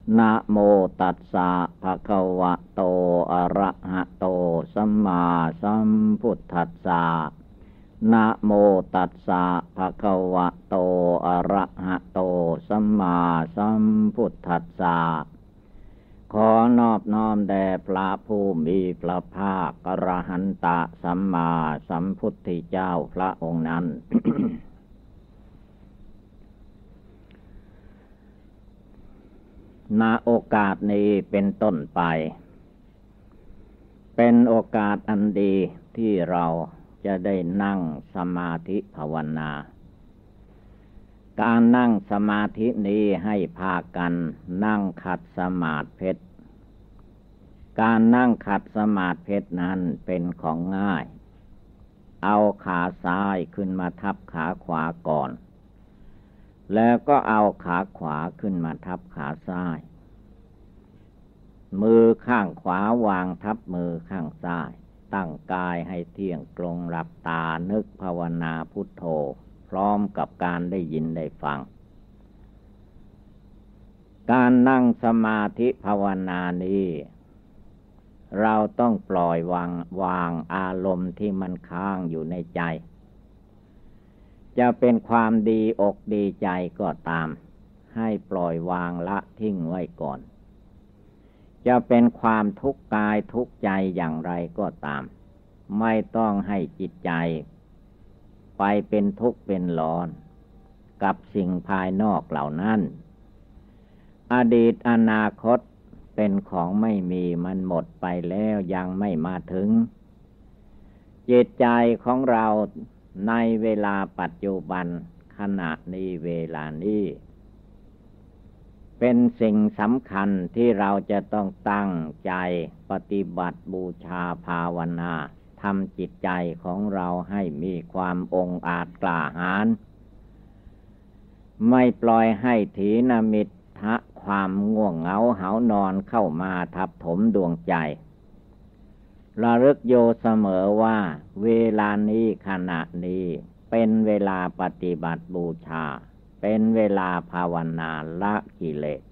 นะโมตัสสะภะคะวะโตอะระหะโตสัมมาสัมพุทธัสสะนะโมตัสสะภะคะวะโตอะระหะโตสัมมาสัมพุทธัสสะขอนอบน้อมแด่พระผู้มีพระภาคอรหันตสัมมาสัมพุทธเจ้าพระองค์นั้น ณ โอกาสนี้เป็นต้นไปเป็นโอกาสอันดีที่เราจะได้นั่งสมาธิภาวนาการนั่งสมาธินี้ให้พากันนั่งขัดสมาธิการนั่งขัดสมาธินั้นเป็นของง่ายเอาขาซ้ายขึ้นมาทับขาขวาก่อนแล้วก็เอาขาขวาขึ้นมาทับขาซ้ายมือข้างขวาวางทับมือข้างซ้ายตั้งกายให้เที่ยงตรงหลับตานึกภาวนาพุทโธพร้อมกับการได้ยินได้ฟังการนั่งสมาธิภาวนานี้เราต้องปล่อยวางอารมณ์ที่มันค้างอยู่ในใจจะเป็นความดีอกดีใจก็ตามให้ปล่อยวางละทิ้งไว้ก่อนจะเป็นความทุกข์กายทุกข์ใจอย่างไรก็ตามไม่ต้องให้จิตใจไปเป็นทุกข์เป็นร้อนกับสิ่งภายนอกเหล่านั้นอดีตอนาคตเป็นของไม่มีมันหมดไปแล้วยังไม่มาถึงจิตใจของเราในเวลาปัจจุบันขณะนี้เวลานี้เป็นสิ่งสำคัญที่เราจะต้องตั้งใจปฏิบัติบูชาภาวนาทำจิตใจของเราให้มีความองอาจกล้าหาญไม่ปล่อยให้ถีนมิทธะความง่วงเหงาหาวนอนเข้ามาทับถมดวงใจระลึกโยเสมอว่าเวลานี้ขณะนี้เป็นเวลาปฏิบัติบูชาเป็นเวลาภาวนาละกิเลส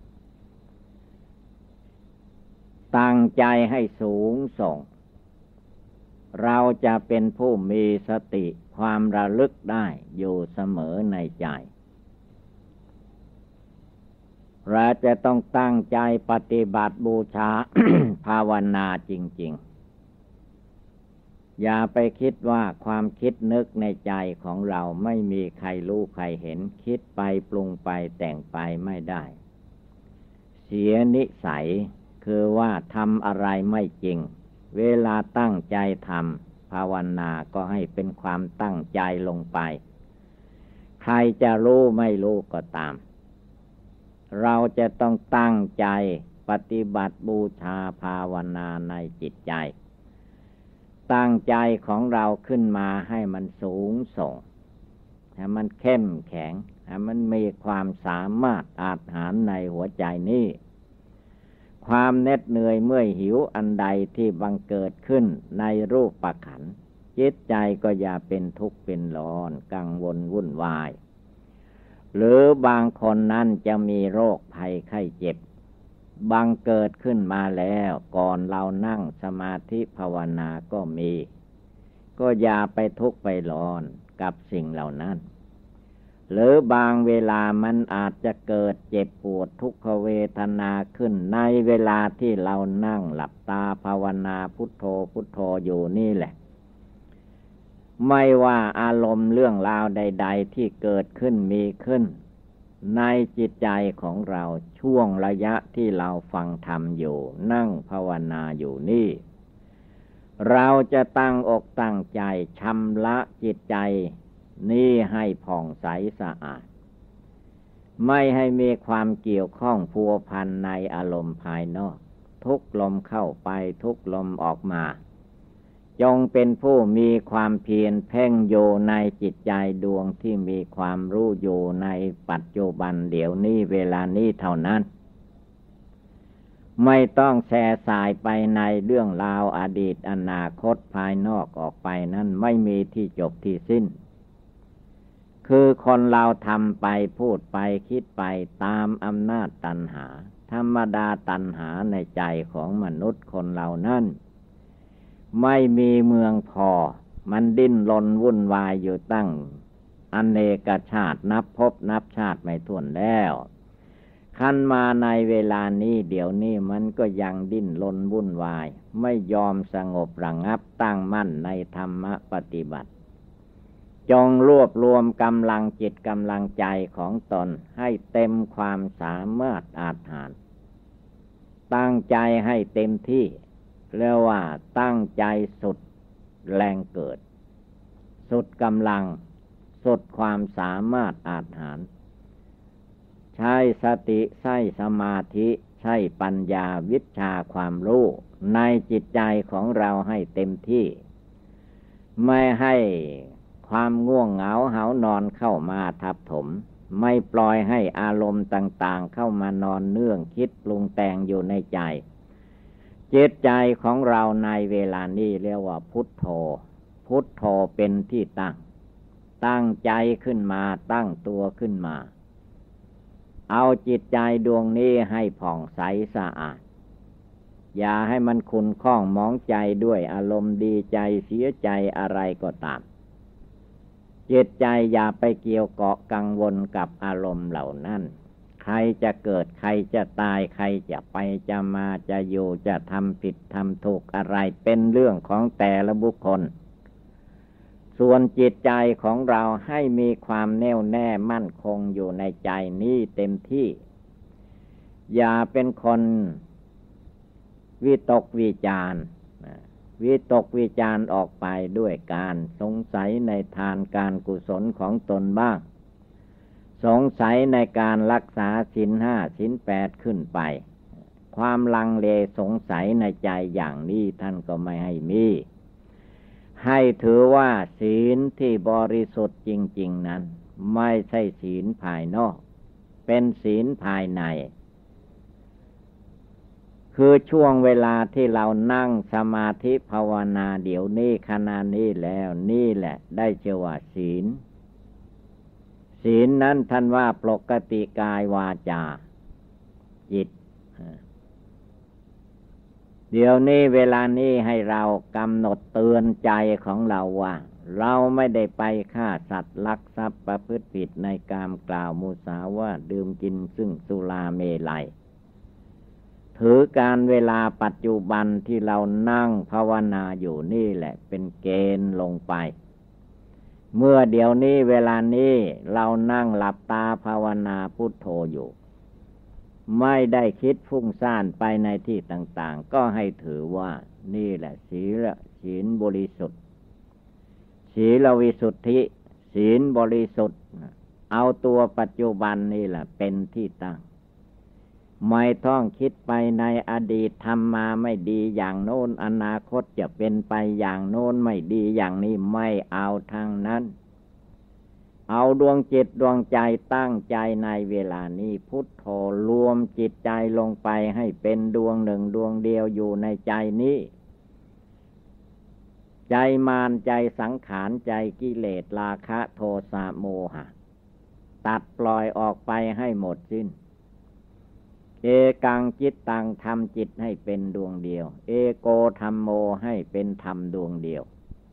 ตั้งใจให้สูงส่งเราจะเป็นผู้มีสติความระลึกได้อยู่เสมอในใจเราจะต้องตั้งใจปฏิบัติบูชา ภาวนาจริงๆอย่าไปคิดว่าความคิดนึกในใจของเราไม่มีใครรู้ใครเห็นคิดไปปรุงไปแต่งไปไม่ได้เสียนิสัยคือว่าทำอะไรไม่จริงเวลาตั้งใจทำภาวนาก็ให้เป็นความตั้งใจลงไปใครจะรู้ไม่รู้ก็ตามเราจะต้องตั้งใจปฏิบัติบูชาภาวนาในจิตใจตั้งใจของเราขึ้นมาให้มันสูงส่งให้มันเข้มแข็งให้มันมีความสามารถอาจหารในหัวใจนี้ความเหน็ดเหนื่อยเมื่อยหิวอันใดที่บังเกิดขึ้นในรูปขันธ์จิตใจก็อย่าเป็นทุกข์เป็นร้อนกังวลวุ่นวายหรือบางคนนั้นจะมีโรคภัยไข้เจ็บบังเกิดขึ้นมาแล้วก่อนเรานั่งสมาธิภาวนาก็มีก็อย่าไปทุกข์ไปร้อนกับสิ่งเหล่านั้นหรือบางเวลามันอาจจะเกิดเจ็บปวดทุกขเวทนาขึ้นในเวลาที่เรานั่งหลับตาภาวนาพุทโธพุทโธอยู่นี่แหละไม่ว่าอารมณ์เรื่องราวใดๆที่เกิดขึ้นมีขึ้นในจิตใจของเราช่วงระยะที่เราฟังธรรมอยู่นั่งภาวนาอยู่นี่เราจะตั้งอกตั้งใจชำระจิตใจนี่ให้ผ่องใสสะอาดไม่ให้มีความเกี่ยวข้องพัวพันในอารมณ์ภายนอกทุกลมเข้าไปทุกลมออกมาจงเป็นผู้มีความเพียรเพ่งโยในจิตใจดวงที่มีความรู้อยู่ในปัจจุบันเดี๋ยวนี้เวลานี้เท่านั้นไม่ต้องแส่สายไปในเรื่องราวอดีตอนาคตภายนอกออกไปนั้นไม่มีที่จบที่สิ้นคคือคนเราทำไปพูดไปคิดไปตามอำนาจตัณหาธรรมดาตัณหาในใจของมนุษย์คนเรานั้นไม่มีเมืองพอมันดิ้นรนวุ่นวายอยู่ตั้งอเนกชาตินับภพนับชาติไม่ถ้วนแล้วคันมาในเวลานี้เดี๋ยวนี้มันก็ยังดิ้นรนวุ่นวายไม่ยอมสงบระงับตั้งมั่นในธรรมปฏิบัติจงรวบรวมกำลังจิตกำลังใจของตนให้เต็มความสามารถอาจหารตั้งใจให้เต็มที่เรียกว่าตั้งใจสุดแรงเกิดสุดกำลังสุดความสามารถอาจหารใช้สติใช้สมาธิใช้ปัญญาวิชาความรู้ในจิตใจของเราให้เต็มที่ไม่ให้ความง่วงเหงาหาวนอนเข้ามาทับถมไม่ปล่อยให้อารมณ์ต่างๆเข้ามานอนเนื่องคิดปรุงแต่งอยู่ในใจจิตใจของเราในเวลานี้เรียกว่าพุทโธพุทโธเป็นที่ตั้งใจขึ้นมาตั้งตัวขึ้นมาเอาจิตใจดวงนี้ให้ผ่องใสสะอาดอย่าให้มันขุ่นข้องหมองใจด้วยอารมณ์ดีใจเสียใจอะไรก็ตามจิตใจอย่าไปเกี่ยวเกาะกังวลกับอารมณ์เหล่านั้นใครจะเกิดใครจะตายใครจะไปจะมาจะอยู่จะทำผิดทำถูกอะไรเป็นเรื่องของแต่ละบุคคลส่วนจิตใจของเราให้มีความแน่วแน่มั่นคงอยู่ในใจนี้เต็มที่อย่าเป็นคนวิตกวิจารณ์วิตกวิจารณ์ออกไปด้วยการสงสัยในทานการกุศลของตนบ้างสงสัยในการรักษาศีลห้าศีลแปดขึ้นไปความลังเลสงสัยในใจอย่างนี้ท่านก็ไม่ให้มีให้ถือว่าศีลที่บริสุทธิ์จริงๆนั้นไม่ใช่ศีลภายนอกเป็นศีลภายในคือช่วงเวลาที่เรานั่งสมาธิภาวนาเดี๋ยวนี้ขณะนี้แล้วนี่แหละได้ชื่อว่าศีลศีลนั้นท่านว่าปกติกายวาจาจิตเดี๋ยวนี้เวลานี้ให้เรากำหนดเตือนใจของเราว่าเราไม่ได้ไปฆ่าสัตว์ลักทรัพย์ประพฤติผิดในกามกล่าวมุสาวาทดื่มกินซึ่งสุราเมลัยถือการเวลาปัจจุบันที่เรานั่งภาวนาอยู่นี่แหละเป็นเกณฑ์ลงไปเมื่อเดี๋ยวนี้เวลานี้เรานั่งหลับตาภาวนาพุทโธอยู่ไม่ได้คิดฟุ้งซ่านไปในที่ต่างๆก็ให้ถือว่านี่แหละศีลบริสุทธิ์ศีลวิสุทธิศีลบริสุทธิ์เอาตัวปัจจุบันนี่แหละเป็นที่ตั้งไม่ต้องคิดไปในอดีตทำมาไม่ดีอย่างโน้นอนาคตจะเป็นไปอย่างโน้นไม่ดีอย่างนี้ไม่เอาทางนั้นเอาดวงจิตดวงใจตั้งใจในเวลานี้พุทโธรวมจิตใจลงไปให้เป็นดวงหนึ่งดวงเดียวอยู่ในใจนี้ใจมารใจสังขารใจกิเลสราคะโทสะโมหะตัดปล่อยออกไปให้หมดสิ้นเอกังจิตตังทำจิตให้เป็นดวงเดียวเอโกธัมโมให้เป็นธรรมดวงเดียว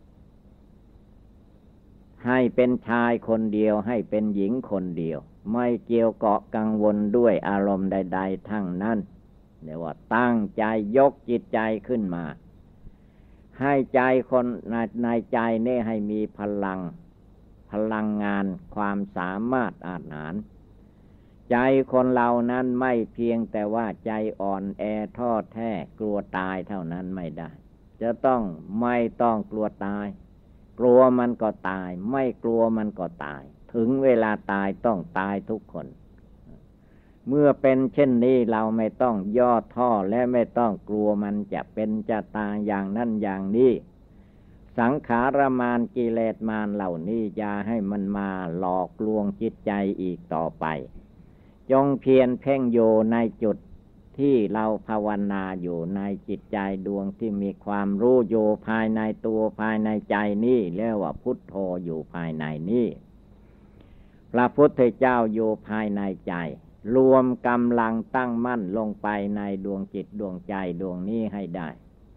ให้เป็นชายคนเดียวให้เป็นหญิงคนเดียวไม่เกี่ยวเกาะกังวลด้วยอารมณ์ใดๆทั้งนั้นเรียกว่าตั้งใจยกจิตใจขึ้นมาให้ใจคนในใจนี่ให้มีพลังงานความสามารถอาหารใจคนเรานั้นไม่เพียงแต่ว่าใจอ่อนแอท้อแท้กลัวตายเท่านั้นไม่ได้จะต้องไม่ต้องกลัวตายกลัวมันก็ตายไม่กลัวมันก็ตายถึงเวลาตายต้องตายทุกคนเมื่อเป็นเช่นนี้เราไม่ต้องย่อท้อและไม่ต้องกลัวมันจะเป็นจะตายอย่างนั้นอย่างนี้สังขารมารกิเลสมารเหล่านี้อย่าให้มันมาหลอกลวงจิตใจอีกต่อไปจงเพียรเพ่งโยในจุดที่เราภาวนาอยู่ในจิตใจดวงที่มีความรู้โยภายในตัวภายในใจนี้เรียกว่าพุทโธอยู่ภายในนี้ระพุทธเจ้าอยู่ภายในใจรวมกำลังตั้งมั่นลงไปในดวงจิตดวงใจดวงนี้ให้ได้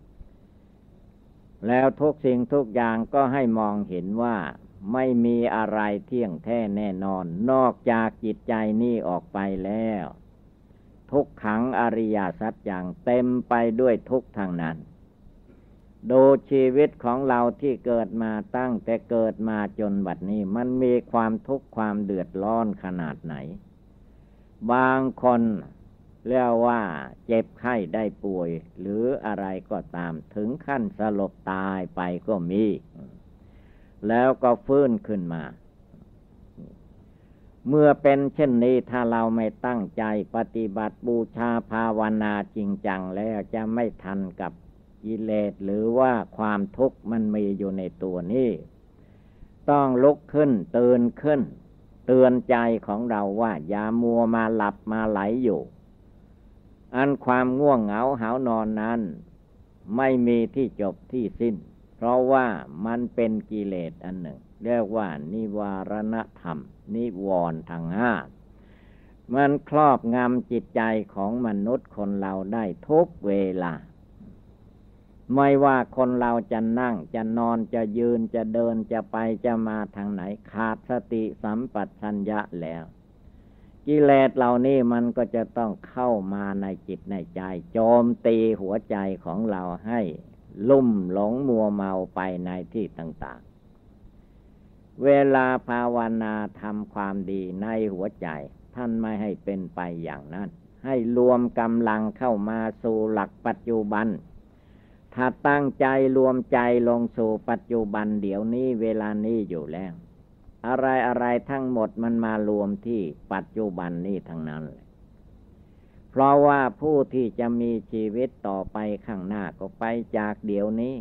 แล้วทุกสิ่งทุกอย่างก็ให้มองเห็นว่าไม่มีอะไรเที่ยงแท้แน่นอนนอกจากจิตใจนี้ออกไปแล้วทุกขังอริยสัจอย่างเต็มไปด้วยทุกข์ทางนั้นดูชีวิตของเราที่เกิดมาตั้งแต่เกิดมาจนบัดนี้มันมีความทุกข์ความเดือดร้อนขนาดไหนบางคนเรียกว่าเจ็บไข้ได้ป่วยหรืออะไรก็ตามถึงขั้นสลบตายไปก็มีแล้วก็ฟื้นขึ้นมาเมื่อเป็นเช่นนี้ถ้าเราไม่ตั้งใจปฏิบัติบูชาภาวนาจริงจังแล้วจะไม่ทันกับกิเลสหรือว่าความทุกข์มันมีอยู่ในตัวนี้ต้องลุกขึ้นตื่นขึ้นเตือนใจของเราว่าอย่ามัวมาหลับมาไหลอยู่อันความง่วงเหงาหาวนอนนั้นไม่มีที่จบที่สิ้นเพราะว่ามันเป็นกิเลสอันหนึ่งเรียกว่านิวรณธรรมนิวรณ์ทางห้ามันครอบงำจิตใจของมนุษย์คนเราได้ทุกเวลาไม่ว่าคนเราจะนั่งจะนอนจะยืนจะเดินจะไปจะมาทางไหนขาดสติสัมปชัญญะแล้วกิเลสเหล่านี้มันก็จะต้องเข้ามาในจิตในใจโจมตีหัวใจของเราให้ลุ่มหลงมัวเมาไปในที่ต่างๆเวลาภาวนาทำความดีในหัวใจท่านไม่ให้เป็นไปอย่างนั้นให้รวมกำลังเข้ามาสู่หลักปัจจุบันถ้าตั้งใจรวมใจลงสู่ปัจจุบันเดี๋ยวนี้เวลานี้อยู่แล้วอะไรทั้งหมดมันมารวมที่ปัจจุบันนี้ทั้งนั้นเลยเพราะว่าผู้ที่จะมีชีวิตต่อไปข้างหน้าก็ไปจากเดี๋ยวนี้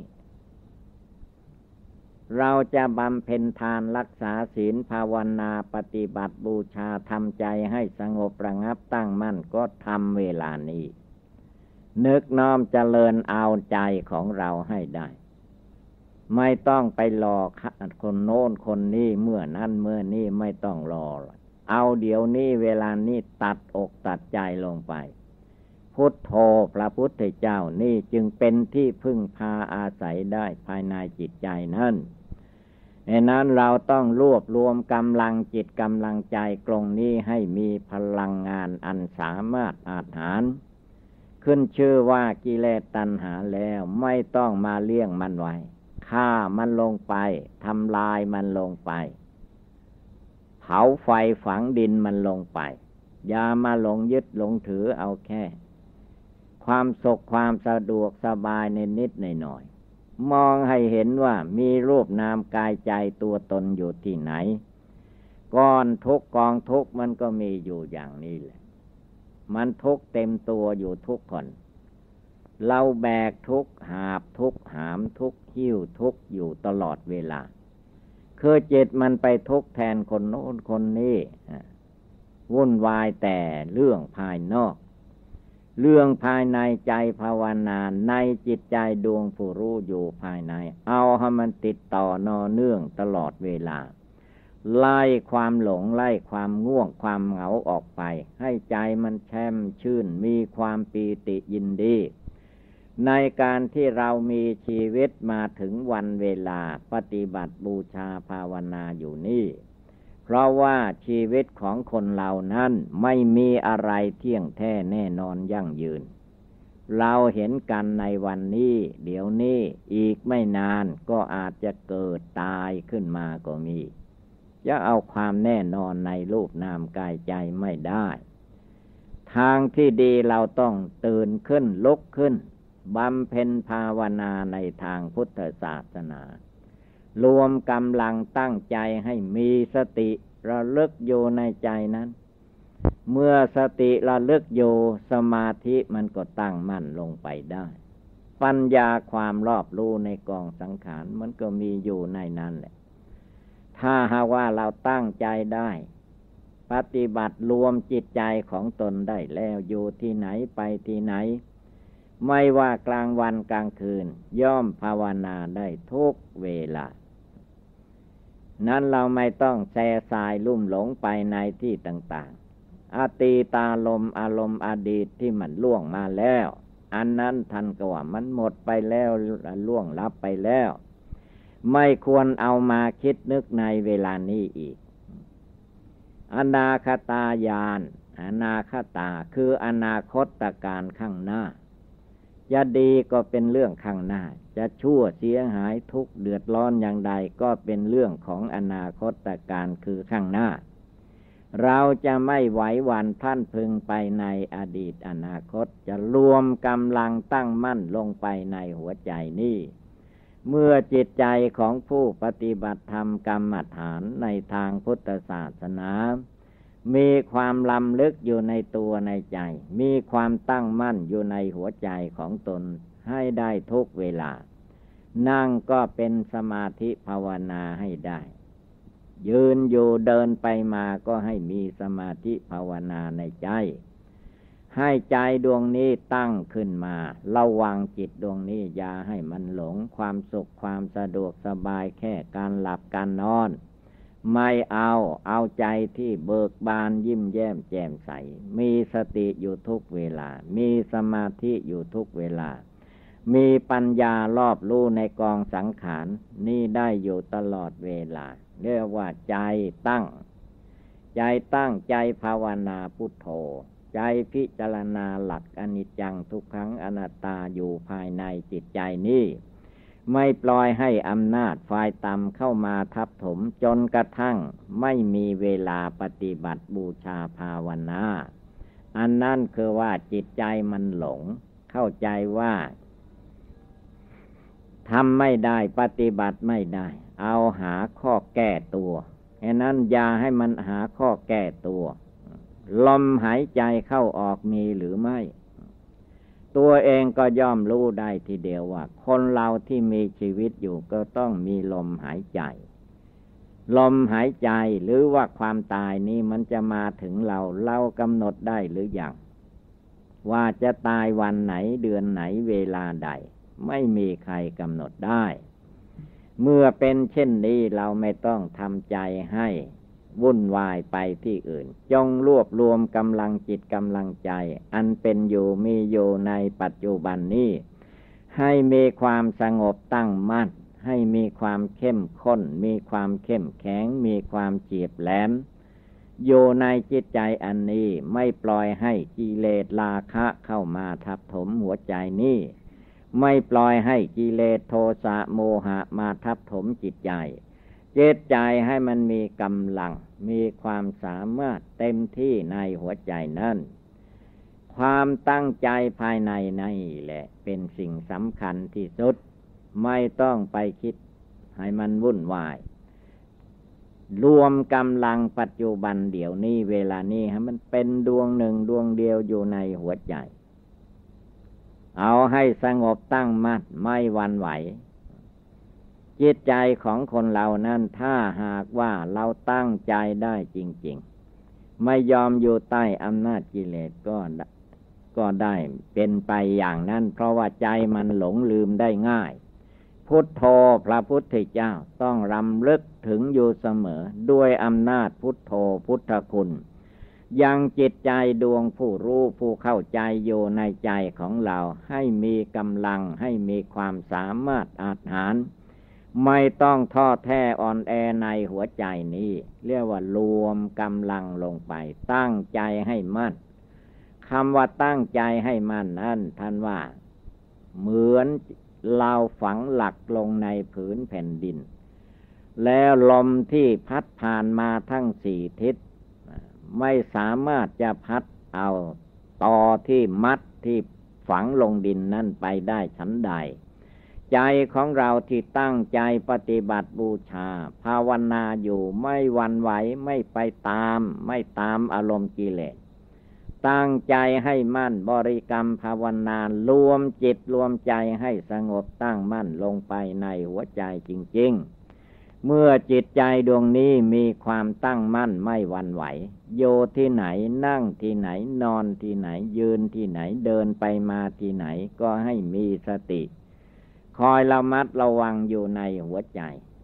เราจะบำเพ็ญทานรักษาศีลภาวนาปฏิบัติบูชาทำใจให้สงบระงับตั้งมั่นก็ทำเวลานี้นึกน้อมเจริญเอาใจของเราให้ได้ไม่ต้องไปรอคนโน้นคนนี้เมื่อนั้นเมื่อนี้ไม่ต้องรอเอาเดี๋ยวนี้เวลานี้ตัดอกตัดใจลงไปพุทโธพระพุทธเจ้านี่จึงเป็นที่พึ่งพาอาศัยได้ภายในจิตใจนั้นดังนั้นเราต้องรวบรวมกำลังจิตกำลังใจตรงนี้ให้มีพลังงานอันสามารถอาหารขึ้นชื่อว่ากิเลสตัณหาแล้วไม่ต้องมาเลี้ยงมันไว้ฆ่ามันลงไปทำลายมันลงไปเผาไฟฝังดินมันลงไปอย่ามาหลงยึดหลงถือเอาแค่ความสุขความสะดวกสบายในนิดในหน่อยมองให้เห็นว่ามีรูปนามกายใจตัวตนอยู่ที่ไหนก้อนทุกกองทุกมันก็มีอยู่อย่างนี้แหละมันทุกเต็มตัวอยู่ทุกคนเราแบกทุกหาบทุกหามทุกหิ้วทุกอยู่ตลอดเวลาคือจิตมันไปทุกแทนคนโน้นคนนี้วุ่นวายแต่เรื่องภายนอกเรื่องภายในใจภาวนาในจิตใจดวงผู้รู้อยู่ภายในเอาให้มันติดต่อนอเนื่องตลอดเวลาไล่ความหลงไล่ความง่วงความเหงาออกไปให้ใจมันแช่มชื่นมีความปีติยินดีในการที่เรามีชีวิตมาถึงวันเวลาปฏิบัติบูชาภาวนาอยู่นี่เพราะว่าชีวิตของคนเรานั้นไม่มีอะไรเที่ยงแท้แน่นอนยั่งยืนเราเห็นกันในวันนี้เดี๋ยวนี้อีกไม่นานก็อาจจะเกิดตายขึ้นมาก็มีจะเอาความแน่นอนในรูปนามกายใจไม่ได้ทางที่ดีเราต้องตื่นขึ้นลุกขึ้นบำเพ็ญภาวนาในทางพุทธศาสนารวมกำลังตั้งใจให้มีสติระลึกอยู่ในใจนั้นเมื่อสติระลึกอยู่สมาธิมันก็ตั้งมั่นลงไปได้ปัญญาความรอบรู้ในกองสังขารมันก็มีอยู่ในนั้นแหละถ้าหากว่าเราตั้งใจได้ปฏิบัติรวมจิตใจของตนได้แล้วอยู่ที่ไหนไปที่ไหนไม่ว่ากลางวันกลางคืนย่อมภาวนาได้ทุกเวลานั้นเราไม่ต้องแส่สายลุ่มหลงไปในที่ต่างๆอตีตาลมอารมณ์อดีตที่มันล่วงมาแล้วอันนั้นท่านก็ว่ามันหมดไปแล้วล่วงลับไปแล้วไม่ควรเอามาคิดนึกในเวลานี้อีกอนาคตญาณอนาคตาคืออนาคตการข้างหน้าจะดีก็เป็นเรื่องข้างหน้าจะชั่วเสียหายทุกข์เดือดร้อนอย่างใดก็เป็นเรื่องของอนาคตการคือข้างหน้าเราจะไม่ไหวหวั่นพลันพรึงไปในอดีตอนาคตจะรวมกำลังตั้งมั่นลงไปในหัวใจนี้เมื่อจิตใจของผู้ปฏิบัติธรรมกรรมฐานในทางพุทธศาสนามีความลำลึกอยู่ในตัวในใจมีความตั้งมั่นอยู่ในหัวใจของตนให้ได้ทุกเวลานั่งก็เป็นสมาธิภาวนาให้ได้ยืนอยู่เดินไปมาก็ให้มีสมาธิภาวนาในใจให้ใจดวงนี้ตั้งขึ้นมาระวังจิตดวงนี้อย่าให้มันหลงความสุขความสะดวกสบายแค่การหลับการนอนไม่เอาใจที่เบิกบานยิ้มแย้มแจ่มใสมีสติอยู่ทุกเวลามีสมาธิอยู่ทุกเวลามีปัญญารอบรู้ในกองสังขารนี่ได้อยู่ตลอดเวลาเรียกว่าใจตั้งใจภาวนาพุทโธใจพิจารณาหลักอนิจจังทุกขังอนัตตาอยู่ภายในจิตใจนี้ไม่ปล่อยให้อำนาจฝ่ายต่ำเข้ามาทับถมจนกระทั่งไม่มีเวลาปฏิบัติบูชาภาวนาอันนั้นคือว่าจิตใจมันหลงเข้าใจว่าทำไม่ได้ปฏิบัติไม่ได้เอาหาข้อแก้ตัวฉะนั้นอย่าให้มันหาข้อแก้ตัวลมหายใจเข้าออกมีหรือไม่ตัวเองก็ย่อมรู้ได้ทีเดียวว่าคนเราที่มีชีวิตอยู่ก็ต้องมีลมหายใจลมหายใจหรือว่าความตายนี้มันจะมาถึงเรากำหนดได้หรือยังว่าจะตายวันไหนเดือนไหนเวลาใดไม่มีใครกำหนดได้เมื่อเป็นเช่นนี้เราไม่ต้องทำใจให้วุ่นวายไปที่อื่นจงรวบรวมกำลังจิตกำลังใจอันเป็นอยู่มีอยู่ในปัจจุบันนี้ให้มีความสงบตั้งมั่นให้มีความเข้มข้นมีความเข้มแข็งมีความเฉียบแหลมอยู่ในจิตใจอันนี้ไม่ปล่อยให้กิเลสราคะเข้ามาทับถมหัวใจนี้ไม่ปล่อยให้กิเลสโทสะโมหะมาทับถมจิตใจให้มันมีกำลังมีความสามารถเต็มที่ในหัวใจนั้นความตั้งใจภายในนี่แหละเป็นสิ่งสำคัญที่สุดไม่ต้องไปคิดให้มันวุ่นวายรวมกำลังปัจจุบันเดี๋ยวนี้เวลานี้ให้มันเป็นดวงหนึ่งดวงเดียวอยู่ในหัวใจเอาให้สงบตั้งมั่นไม่หวั่นไหวจิตใจของคนเรานั้นถ้าหากว่าเราตั้งใจได้จริงๆไม่ยอมอยู่ใต้อำนาจกิเลสก็ได้เป็นไปอย่างนั้นเพราะว่าใจมันหลงลืมได้ง่ายพุทโธพระพุทธเจ้าต้องรำลึกถึงอยู่เสมอด้วยอำนาจพุทโธพุทธคุณยังจิตใจดวงผู้รู้ผู้เข้าใจอยู่ในใจของเราให้มีกำลังให้มีความสามารถอาจหารไม่ต้องท้อแท้อ่อนแอในหัวใจนี้เรียกว่ารวมกำลังลงไปตั้งใจให้มั่นคำว่าตั้งใจให้มั่นนั้นท่านว่าเหมือนเราฝังหลักลงในผืนแผ่นดินแล้วลมที่พัดผ่านมาทั้งสี่ทิศไม่สามารถจะพัดเอาตอที่มัดที่ฝังลงดินนั่นไปได้ฉันใดใจของเราที่ตั้งใจปฏิบัติบูชาภาวนาอยู่ไม่หวั่นไหวไม่ไปไม่ตามอารมณ์กิเลสตั้งใจให้มั่นบริกรรมภาวนารวมจิตรวมใจให้สงบตั้งมั่นลงไปในหัวใจจริงๆเมื่อจิตใจดวงนี้มีความตั้งมั่นไม่หวั่นไหวโยที่ไหนนั่งที่ไหนนอนที่ไหนยืนที่ไหนเดินไปมาที่ไหนก็ให้มีสติคอยระมัดระวังอยู่ในหัวใจ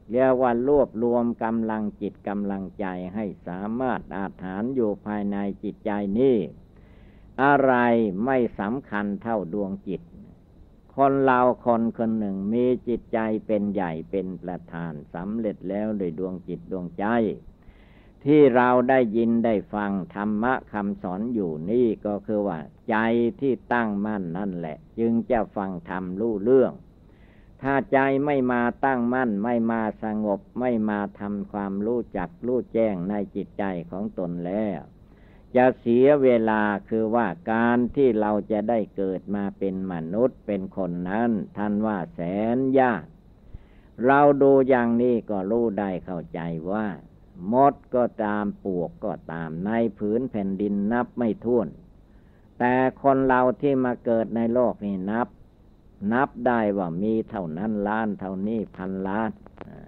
เรียกว่ารวบรวมกำลังจิตกำลังใจให้สามารถอาถรรพ์อยู่ภายในจิตใจนี้อะไรไม่สำคัญเท่าดวงจิตคนเราคนคนหนึ่งมีจิตใจเป็นใหญ่เป็นประธานสำเร็จแล้วโดยดวงจิตดวงใจที่เราได้ยินได้ฟังธรรมะคำสอนอยู่นี่ก็คือว่าใจที่ตั้งมั่นนั่นแหละจึงจะฟังธรรมรู้เรื่องถ้าใจไม่มาตั้งมั่นไม่มาสงบไม่มาทำความรู้จักรู้แจ้งในจิตใจของตนแล้วจะเสียเวลาคือว่าการที่เราจะได้เกิดมาเป็นมนุษย์เป็นคนนั้นท่านว่าแสนยากเราดูอย่างนี้ก็รู้ได้เข้าใจว่ามดก็ตามปลวกก็ตามในผืนแผ่นดินนับไม่ถ้วนแต่คนเราที่มาเกิดในโลกนี้นับได้ว่ามีเท่านั้นล้านเท่านี้พันล้าน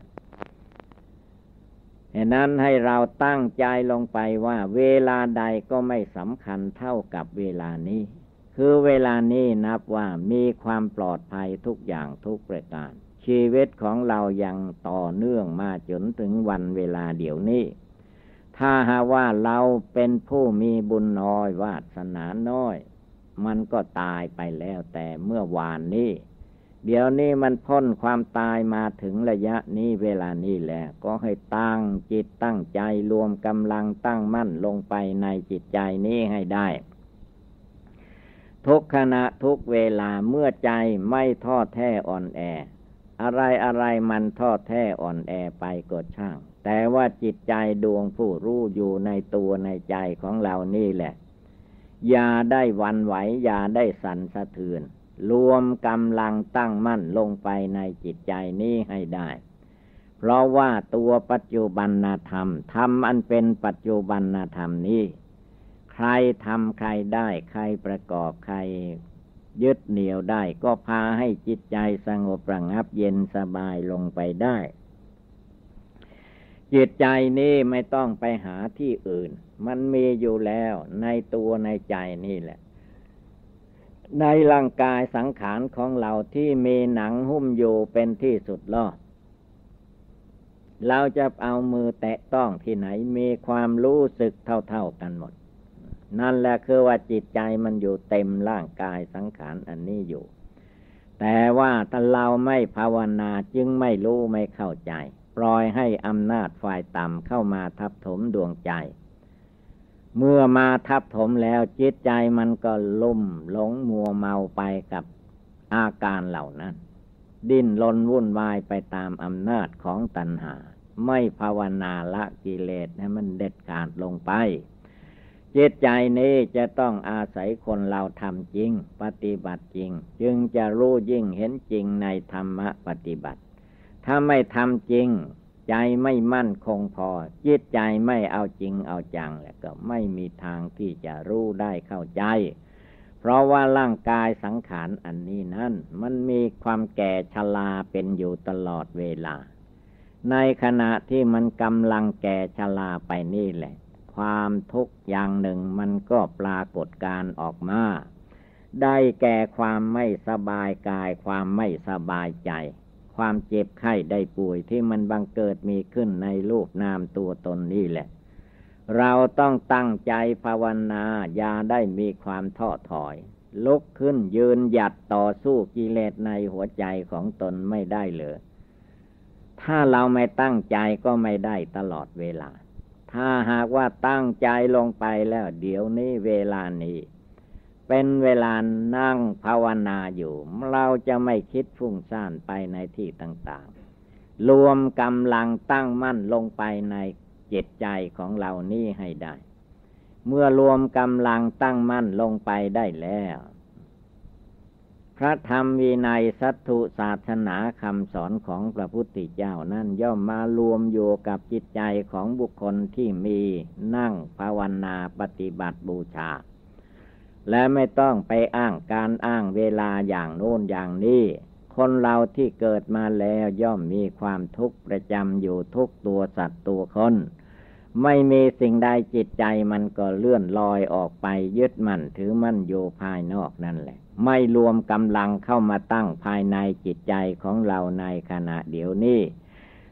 ฉะนั้นให้เราตั้งใจลงไปว่าเวลาใดก็ไม่สำคัญเท่ากับเวลานี้คือเวลานี้นับว่ามีความปลอดภัยทุกอย่างทุกประการชีวิตของเรายังต่อเนื่องมาจนถึงวันเวลาเดี๋ยวนี้ถ้าหากว่าเราเป็นผู้มีบุญน้อยวาสนาน้อยมันก็ตายไปแล้วแต่เมื่อวานนี้เดี๋ยวนี้มันพ้นความตายมาถึงระยะนี้เวลานี้แล้วก็ให้ตั้งจิตตั้งใจรวมกำลังตั้งมั่นลงไปในจิตใจนี้ให้ได้ทุกขณะทุกเวลาเมื่อใจไม่ท้อแท้อ่อนแออะไรมันท้อแท้อ่อนแอไปก็ช่างแต่ว่าจิตใจดวงผู้รู้อยู่ในตัวในใจของเรานี่แหละอย่าได้หวั่นไหวอย่าได้สั่นสะเทือนรวมกำลังตั้งมั่นลงไปในจิตใจนี้ให้ได้เพราะว่าตัวปัจจุบันธรรมธรรมอันเป็นปัจจุบันธรรมนี้ใครทำใครได้ใครประกอบใครยึดเหนี่ยวได้ก็พาให้จิตใจสงบระงับเย็นสบายลงไปได้จิตใจนี้ไม่ต้องไปหาที่อื่นมันมีอยู่แล้วในตัวในใจนี่แหละในร่างกายสังขารของเราที่มีหนังหุ้มอยู่เป็นที่สุดล้อเราจะเอามือแตะต้องที่ไหนมีความรู้สึกเท่ากันหมดนั่นแหละคือว่าจิตใจมันอยู่เต็มร่างกายสังขารอันนี้อยู่แต่ว่าถ้าเราไม่ภาวนาจึงไม่รู้ไม่เข้าใจปล่อยให้อำนาจฝ่ายต่ำเข้ามาทับถมดวงใจเมื่อมาทับถมแล้วจิตใจมันก็ลุ่มหลงมัวเมาไปกับอาการเหล่านั้นดิ้นรนวุ่นวายไปตามอำนาจของตัณหาไม่ภาวนาละกิเลสให้มันเด็ดขาดลงไปจิตใจนี้จะต้องอาศัยคนเราทำจริงปฏิบัติจริงจึงจะรู้ยิ่งเห็นจริงในธรรมะปฏิบัติถ้าไม่ทำจริงใจไม่มั่นคงพอจิตใจไม่เอาจริงเอาจังแล้วก็ไม่มีทางที่จะรู้ได้เข้าใจเพราะว่าร่างกายสังขารอันนี้นั้นมันมีความแก่ชราเป็นอยู่ตลอดเวลาในขณะที่มันกำลังแก่ชราไปนี่แหละความทุกข์อย่างหนึ่งมันก็ปรากฏการออกมาได้แก่ความไม่สบายกายความไม่สบายใจความเจ็บไข้ได้ป่วยที่มันบังเกิดมีขึ้นในรูปนามตัวตนนี่แหละเราต้องตั้งใจภาวนาอย่าได้มีความท้อถอยลุกขึ้นยืนหยัดต่อสู้กิเลสในหัวใจของตนไม่ได้เลยถ้าเราไม่ตั้งใจก็ไม่ได้ตลอดเวลาถ้าหากว่าตั้งใจลงไปแล้วเดี๋ยวนี้เวลานี้เป็นเวลานั่งภาวนาอยู่เราจะไม่คิดฟุ้งซ่านไปในที่ต่างๆรวมกำลังตั้งมั่นลงไปในจิตใจของเรานี่ให้ได้เมื่อรวมกำลังตั้งมั่นลงไปได้แล้วพระธรรมวินัยสัตถุศาสนาคำสอนของพระพุทธเจ้านั้นย่อมมารวมอยู่กับจิตใจของบุคคลที่มีนั่งภาวนาปฏิบัติบูชาและไม่ต้องไปอ้างการอ้างเวลาอย่างโน้นอย่างนี้คนเราที่เกิดมาแล้วย่อมมีความทุกข์ประจำอยู่ทุกตัวสัตว์ตัวคนไม่มีสิ่งใดจิตใจมันก็เลื่อนลอยออกไปยึดมั่นถือมั่นอยู่ภายนอกนั่นแหละไม่รวมกำลังเข้ามาตั้งภายในจิตใจของเราในขณะเดี๋ยวนี้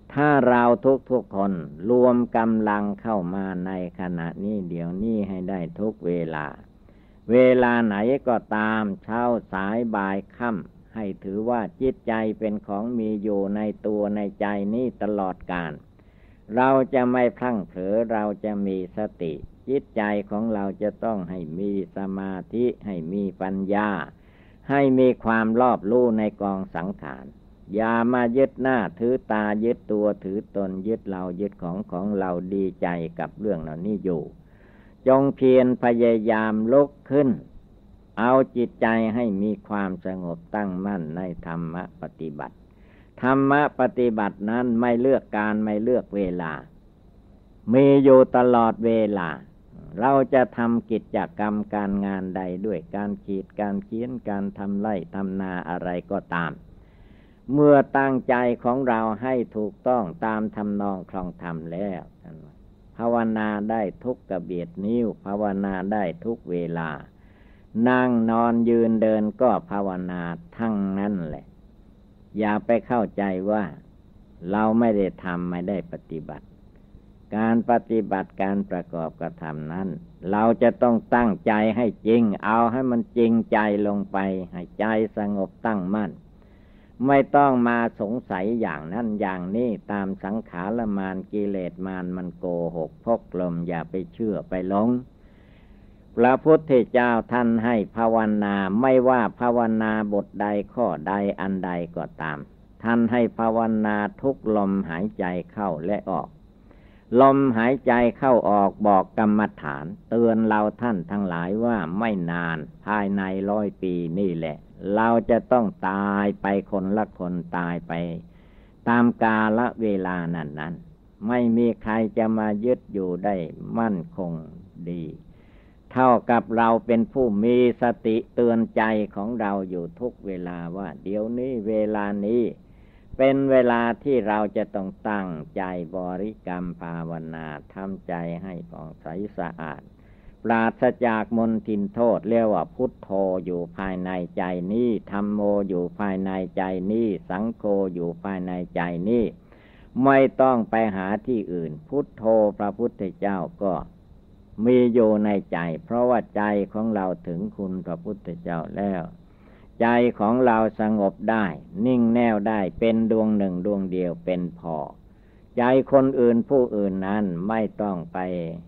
ถ้าเราทุกคนรวมกำลังเข้ามาในขณะนี้เดี๋ยวนี้ให้ได้ทุกเวลาเวลาไหนก็ตามเช้าสายบ่ายค่ำให้ถือว่าจิตใจเป็นของมีอยู่ในตัวในใจนี้ตลอดกาลเราจะไม่พลั้งเผลอเราจะมีสติจิตใจของเราจะต้องให้มีสมาธิให้มีปัญญาให้มีความรอบรู้ในกองสังขารอย่ามายึดหน้าถือตายึดตัวถือตนยึดเรายึดของเราดีใจกับเรื่องเหล่านี้อยู่จงเพียรพยายามลุกขึ้นเอาจิตใจให้มีความสงบตั้งมั่นในธรรมปฏิบัติธรรมปฏิบัตินั้นไม่เลือกการไม่เลือกเวลามีอยู่ตลอดเวลาเราจะทำกิจกรรมการงานใดด้วยการขีดการเขียนการทำไร่ทำนาอะไรก็ตามเมื่อตั้งใจของเราให้ถูกต้องตามทำนองคลองธรรมแล้วภาวนาได้ทุกกระเบียดนิ้วภาวนาได้ทุกเวลานั่งนอนยืนเดินก็ภาวนาทั้งนั้นแหละอย่าไปเข้าใจว่าเราไม่ได้ทำไม่ได้ปฏิบัติการปฏิบัติการประกอบกระทำนั้นเราจะต้องตั้งใจให้จริงเอาให้มันจริงใจลงไปให้ใจสงบตั้งมั่นไม่ต้องมาสงสัยอย่างนั้นอย่างนี้ตามสังขารมารกิเลสมารมันโกหกพกลมอย่าไปเชื่อไปหลงพระพุทธเจ้าท่านให้ภาวนาไม่ว่าภาวนาบทใดข้อใดอันใดก็ตามท่านให้ภาวนาทุกลมหายใจเข้าและออกลมหายใจเข้าออกบอกกรรมฐานเตือนเราท่านทั้งหลายว่าไม่นานภายใน100 ปีนี่แหละเราจะต้องตายไปคนละคนตายไปตามกาลเวลานั้นไม่มีใครจะมายึดอยู่ได้มั่นคงดีเท่ากับเราเป็นผู้มีสติเตือนใจของเราอยู่ทุกเวลาว่าเดี๋ยวนี้เวลานี้เป็นเวลาที่เราจะต้องตั้งใจบริกรรมภาวนาทำใจให้ผ่องใสสะอาดปราศจากมลทินโทษเรียกว่าพุทโธอยู่ภายในใจนี้ธัมโมอยู่ภายในใจนี้สังโฆอยู่ภายในใจนี้ไม่ต้องไปหาที่อื่นพุทโธพระพุทธเจ้าก็มีอยู่ในใจเพราะว่าใจของเราถึงคุณพระพุทธเจ้าแล้วใจของเราสงบได้นิ่งแน่วได้เป็นดวงหนึ่งดวงเดียวเป็นพอใจคนอื่นผู้อื่นนั้นไม่ต้องไป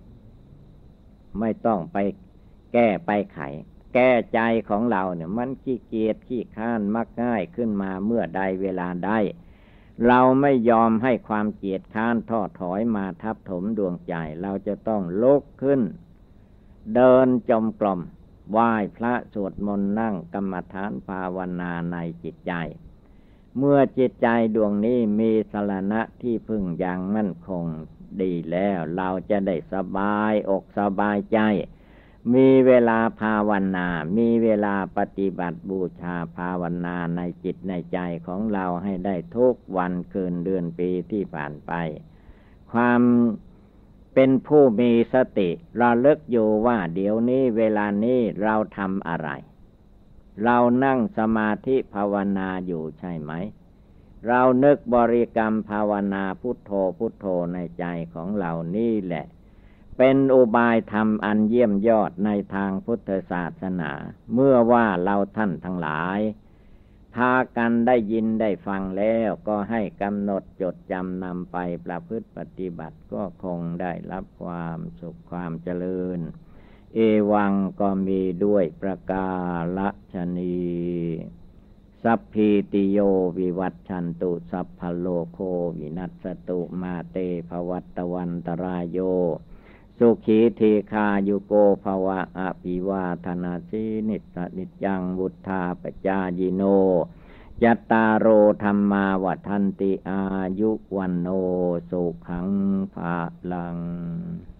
แก้ไปไขแก้ใจของเราเนี่ยมันขี้เกียจขี้ค้านมักง่ายขึ้นมาเมื่อใดเวลาใดเราไม่ยอมให้ความเกียจค้านท้อถอยมาทับถมดวงใจเราจะต้องลุกขึ้นเดินจมกลมไหว้พระสวดมนต์นั่งกรรมฐานภาวนาในจิตใจเมื่อจิตใจดวงนี้มีสรณะที่พึ่งอย่างมั่นคงดีแล้วเราจะได้สบายอกสบายใจมีเวลาภาวนามีเวลาปฏิบัติบูชาภาวนาในจิตในใจของเราให้ได้ทุกวันคืนเดือนปีที่ผ่านไปความเป็นผู้มีสติระลึกอยู่ว่าเดี๋ยวนี้เวลานี้เราทำอะไรเรานั่งสมาธิภาวนาอยู่ใช่ไหมเรานึกบริกรรมภาวนาพุทโธพุทโธในใจของเรานี่แหละเป็นอุบายธรรมอันเยี่ยมยอดในทางพุทธศาสนาเมื่อว่าเราท่านทั้งหลายพากันได้ยินได้ฟังแล้วก็ให้กำหนดจดจำนำไปประพฤติปฏิบัติก็คงได้รับความสุขความเจริญเอวังก็มีด้วยประกาศนีสัพพิติโยวิวัชชันตุสัพพโลโควินัสตุมาเตภวัตวันตรายโยสุขีทีคายุโกภวะอภิวาทนาสีนิสนิจังวุธาปจายิโนยัตตาโรธรรมาวัฏันติอายุวันโนสุขังภาลัง